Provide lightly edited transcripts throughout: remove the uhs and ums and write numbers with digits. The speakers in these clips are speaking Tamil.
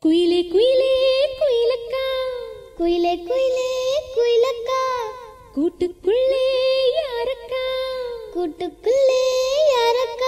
குயிலே குயிலே குயிலக்கா, குயிலே குயிலே குயிலக்கா, கூட்டுக்குள்ளே யாரக்கா, கூட்டுக்குள்ளே யாரக்கா.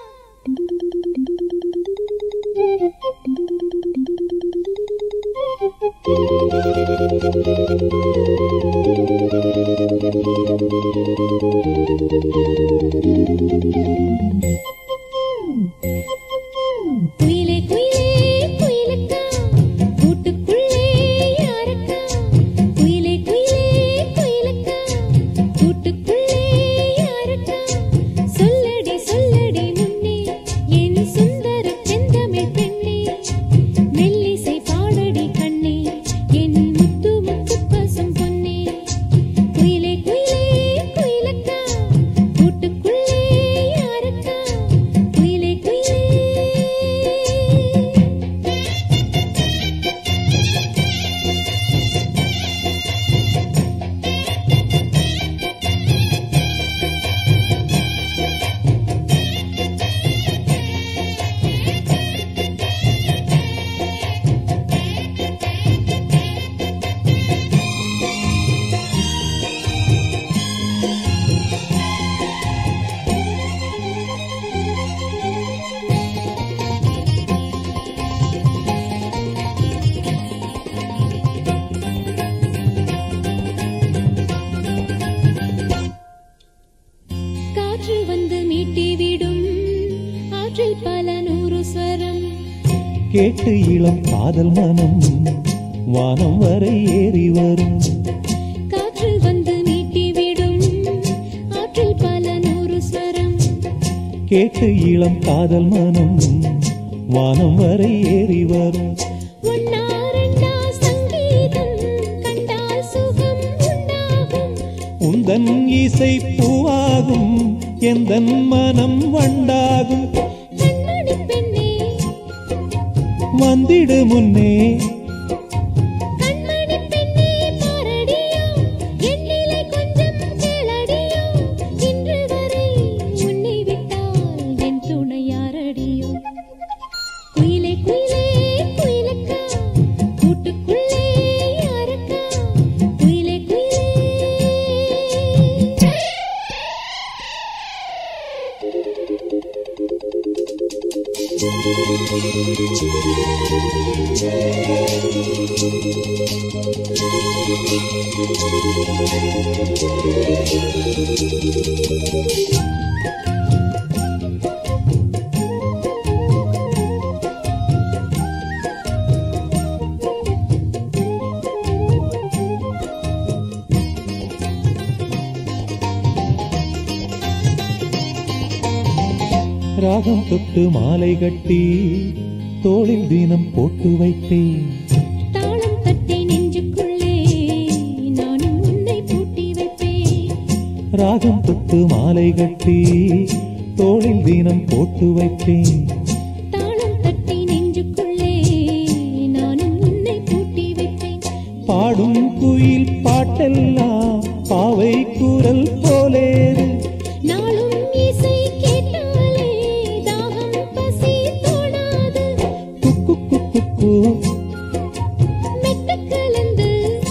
குயிலே குயிலே குயிலக்கா, கூட்டுக்குள்ளே யாரக்கா, குயிலே குயிலே குயிலக்கா, கூட்டுக்குள்ளே யாரக்கா. சொல்லடி சொல்லடி முன்னே என் சுந்தர செந்தமிழ் பெண்ணே, மெல்லிசை பாடடி கண்ணே என் முத்து முத்து பசும் பொன்னே. குயிலே குயிலே குயிலக்கா, கூட்டுக்குள்ளே யாரக்கா, குயிலே குயிலே. காற்று வந்து மீட்டிவிடும் ஆற்றில் பல நூறு ஸ்வரம், கேட்டு இளம் காதல் மனம் வானம் வரை ஏறி வரும். காற்று வந்து மீட்டிவிடும் ஆற்றில் பல நூறு ஸ்வரம், கேட்டு இளம் காதல் மனம் வானம் வரை ஏறி வரும். ஒன்னா ரெண்டா சங்கீதம் கண்டால் சுகம் உண்டாகும், உந்தன் இசை பூவாகும் எந்தன் மனம் வண்டாகும். கண்மணி பெண்ணே வந்திடு முன்னே கண்மணி பெண்ணே பாரடியோ, என் நிலை கொஞ்சம் கேளடியோ, இன்று வரை உன்னை விட்டால் என் துணை யாரடியோ. குயிலே குயிலே குயிலக்கா, கூட்டுக்குள்ளே யாரக்கா, குயிலே குயிலே. ராகம் தொட்டு மாலை கட்டி தோளில் தினம் போட்டு வைத்தேன். தாளம் தட்டி நெஞ்சுக்குள்ளே நானும் உன்னை பூட்டி வைப்பேன். ராகம் தொட்டு மாலை கட்டி தோளில் தினம் போட்டு வைத்தேன். தாளம் தட்டி நெஞ்சுக்குள்ளே நானும் உன்னை பூட்டி வைப்பேன். பாடும் குயில் பாட்டெல்லாம் பாவை குரல் போலேது. நாளும் இசை கேட்டாலே தாகம் பசி தோணாது. குக்கு குக்கு மெட்டு கலந்து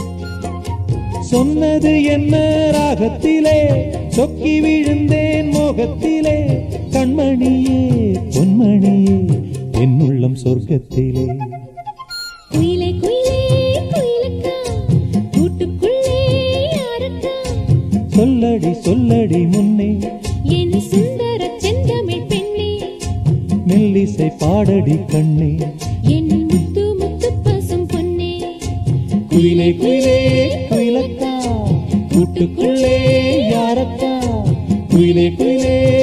சொன்னது என்ன ராகத்திலே, சொக்கி விழுந்தேன் மோகத்திலே. கண்மணியே பொன்மணியே என் உள்ளம் சொர்க்கத்திலே. குயிலே குயிலே குயிலக்கா, கூட்டுக்குள்ளே யாரக்கா, சொல்லடி சொல்லடி முன்னே என் சுந்தர செந்தமிழ் பெண்ணே, மெல்லிசை பாடடி கண்ணே. என் முத்து முத்து பசும் பொன்னே. குயிலே குயிலே குயிலக்கா, கூட்டுக்குள்ளே யாரக்கா, குயிலே குயிலே